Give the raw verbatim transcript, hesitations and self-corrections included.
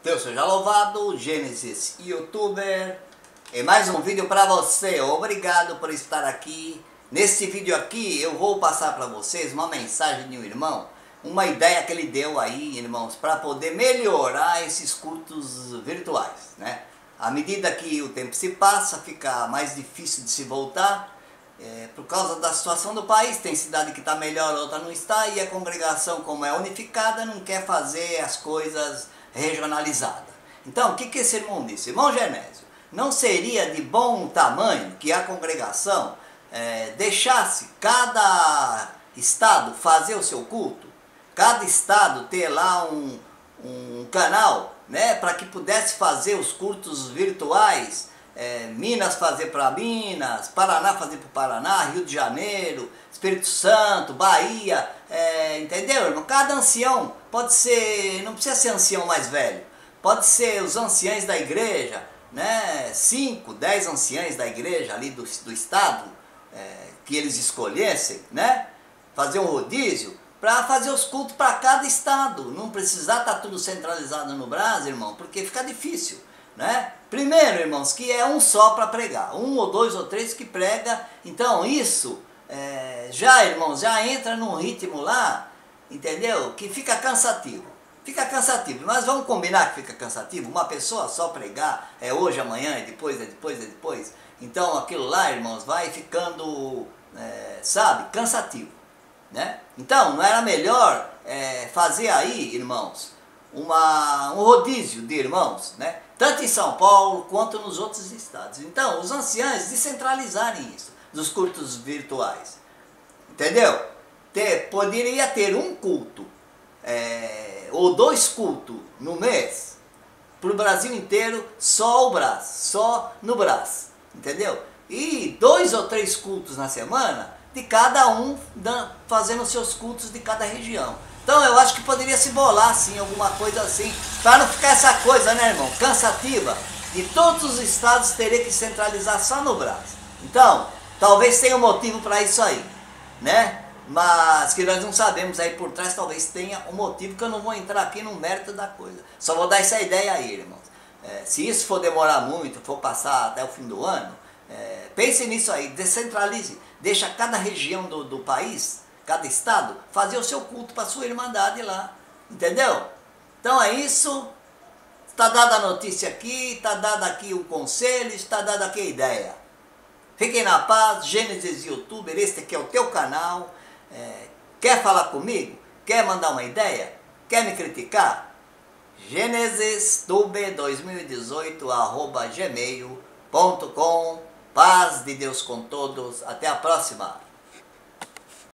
Deus seja louvado, Gênesis YouTuber, e mais um vídeo para você. Obrigado por estar aqui. Nesse vídeo aqui eu vou passar para vocês uma mensagem de um irmão, uma ideia que ele deu aí, irmãos, para poder melhorar esses cultos virtuais, né? À medida que o tempo se passa, fica mais difícil de se voltar, é, por causa da situação do país. Tem cidade que está melhor, outra não está, e a congregação, como é unificada, não quer fazer as coisas regionalizadas. Então, o que, que esse irmão disse? Irmão Genésio, não seria de bom tamanho que a congregação é, deixasse cada estado fazer o seu culto? Cada estado ter lá um, um canal, né, para que pudesse fazer os cultos virtuais, é, Minas fazer para Minas, Paraná fazer para o Paraná, Rio de Janeiro, Espírito Santo, Bahia, é, entendeu, irmão? Cada ancião pode ser, não precisa ser ancião mais velho, pode ser os anciães da igreja, né, cinco, dez anciães da igreja ali do, do estado, é, que eles escolhessem, né, fazer um rodízio, para fazer os cultos para cada estado, não precisar estar tudo centralizado no Brasil, irmão, porque fica difícil, né? Primeiro, irmãos, que é um só para pregar, um ou dois ou três que prega, então isso é, já, irmãos, já entra num ritmo lá, entendeu? Que fica cansativo, fica cansativo, nós vamos combinar que fica cansativo, uma pessoa só pregar, é hoje, amanhã, é depois, é depois, é depois, então aquilo lá, irmãos, vai ficando, é, sabe, cansativo. Né? Então, não era melhor é, fazer aí, irmãos, uma, um rodízio de irmãos, né? Tanto em São Paulo quanto nos outros estados. Então, os anciãos descentralizarem isso, dos cultos virtuais. Entendeu? Ter, poderia ter um culto, é, ou dois cultos no mês, para o Brasil inteiro, só o Brás, só no Brás. Entendeu? E dois ou três cultos na semana, de cada um fazendo os seus cultos de cada região. Então eu acho que poderia se bolar assim, alguma coisa assim, para não ficar essa coisa, né, irmão, cansativa, de todos os estados teria que centralizar só no Brasil. Então, talvez tenha um motivo para isso aí, né? Mas que nós não sabemos aí por trás, talvez tenha um motivo que eu não vou entrar aqui no mérito da coisa. Só vou dar essa ideia aí, irmãos. É, se isso for demorar muito, for passar até o fim do ano, É, pense nisso aí, descentralize, deixa cada região do, do país, cada estado, fazer o seu culto para a sua irmandade lá, entendeu? Então é isso, está dada a notícia aqui, está dado aqui o conselho, está dada aqui a ideia. Fiquem na paz, Gênesis YouTuber, este aqui é o teu canal, é, quer falar comigo? Quer mandar uma ideia? Quer me criticar? Gênesis Tube dois mil e dezoito arroba gmail ponto com. Paz de Deus com todos. Até a próxima.